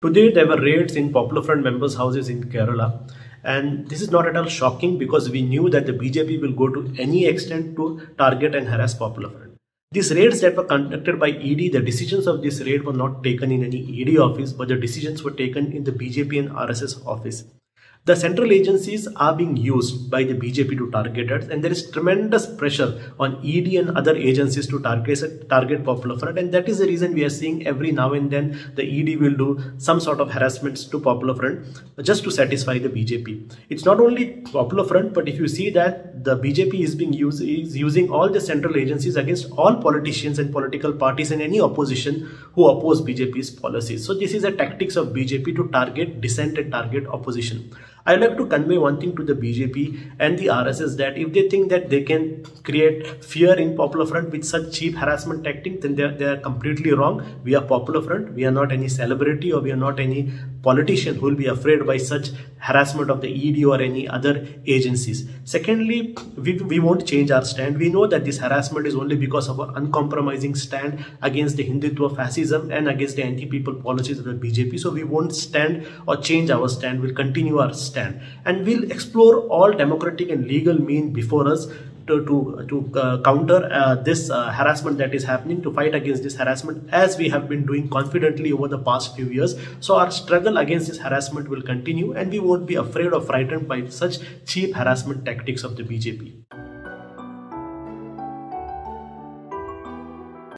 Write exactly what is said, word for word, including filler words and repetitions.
Today, there were raids in Popular Front members' houses in Kerala. And this is not at all shocking because we knew that the B J P will go to any extent to target and harass Popular Front. These raids that were conducted by E D, the decisions of this raid were not taken in any E D office, but the decisions were taken in the B J P and R S S office. The central agencies are being used by the B J P to target us, and there is tremendous pressure on E D and other agencies to target, target Popular Front, and that is the reason we are seeing every now and then the E D will do some sort of harassments to Popular Front just to satisfy the B J P. It's not only Popular Front, but if you see that the B J P is being used, is using all the central agencies against all politicians and political parties and any opposition who oppose B J P's policies. So this is a tactics of B J P to target dissent and target opposition. I like to convey one thing to the B J P and the R S S, that if they think that they can create fear in Popular Front with such cheap harassment tactics, then they are, they are completely wrong. We are Popular Front. We are not any celebrity, or we are not any politician who will be afraid by such harassment of the E D or any other agencies. Secondly, we, we won't change our stand. We know that this harassment is only because of our uncompromising stand against the Hindutva fascism and against the anti-people policies of the B J P. So we won't stand or change our stand. We'll continue our stand. Stand. And we'll explore all democratic and legal means before us to, to, to uh, counter uh, this uh, harassment that is happening, to fight against this harassment, as we have been doing confidently over the past few years. So our struggle against this harassment will continue, and we won't be afraid or frightened by such cheap harassment tactics of the B J P.